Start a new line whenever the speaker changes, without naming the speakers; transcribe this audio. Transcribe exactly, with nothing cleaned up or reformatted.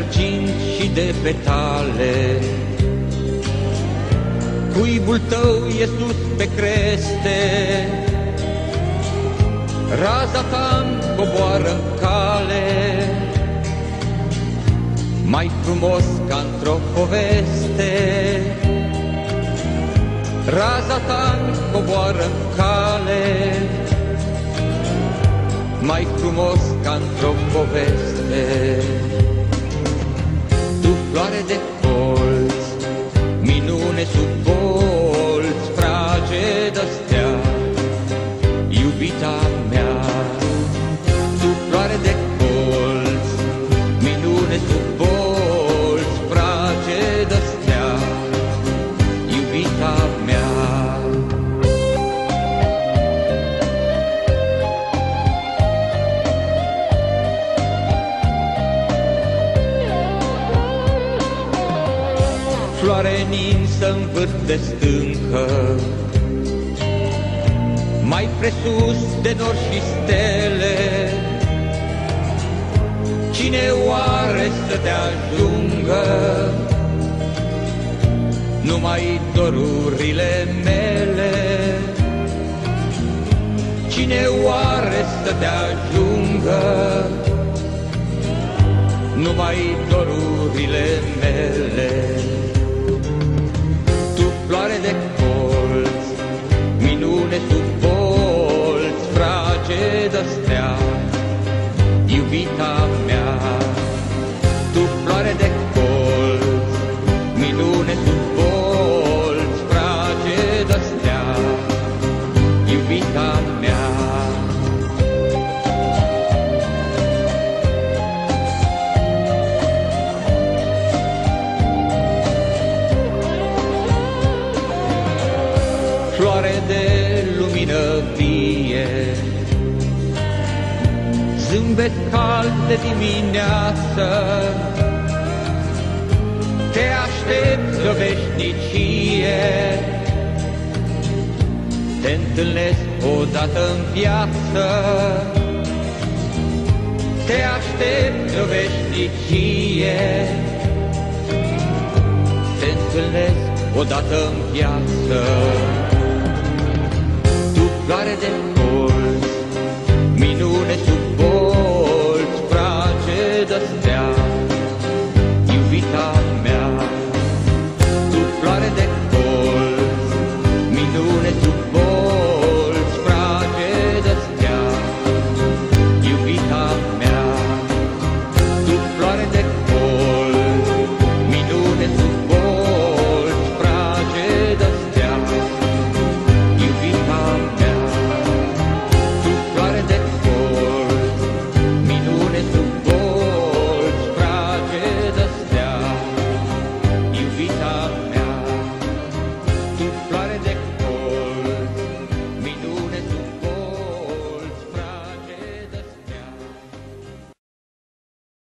argint și de petale. Cuibul tău e sus pe creste, raza ta-mi coboară-n cale, mai frumos ca într-o poveste. Raza ta-mi coboară-n cale, mai frumos ca într-o poveste. Tu, floare de colț, minune sub bolți, fragedă stea, iubita mea. Tu, floare de colț, minune sub bolți, fragedă stea, iubita mea. Floare ninsă în vârf de stâncă, mai presus de nori și stele, cine oare să te ajungă? Numai dorurile mele. Cine oare să te ajungă? Numai dorurile mele. Tu, floare de colț, minune sub bolți, fragedă stea, iubita mea. Tu, floare de colț, minune sub bolți, fragedă stea, iubita mea. Floare de lumină vie, zâmbet cald de dimineață, te aștept o veșnicie, te întâlnesc odată în viață, te aștept o veșnicie, te întâlnesc odată în viață. Tu, floare de